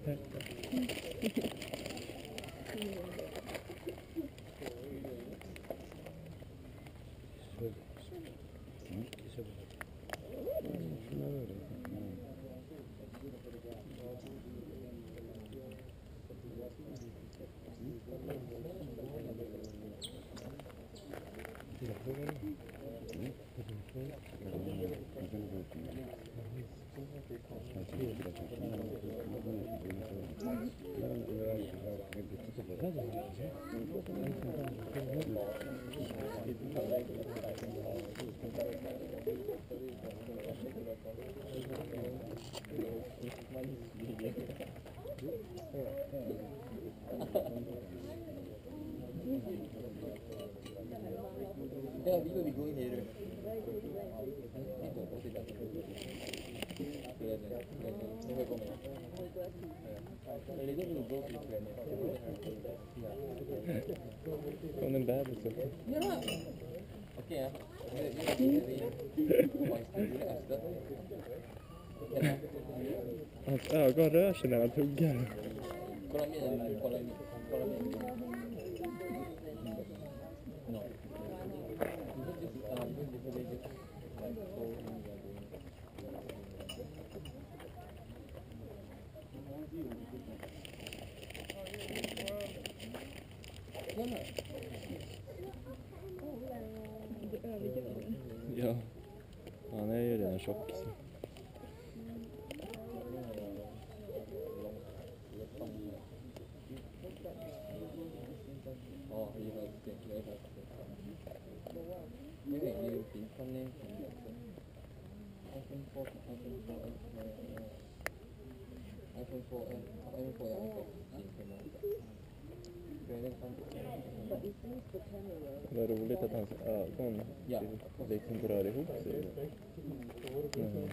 Ja, wie går vi gå in i det? Från en bebis också. Ja! Okej, Hans ögon rör sig när han tuggar. kolla min, kolla min. No. Ja, han är ju redan tjock. Så. Ja, vi har det. Nu är det ju fint som ni iPhone 4. Vad roligt att hans ögon liksom rör ihop sig. Mm.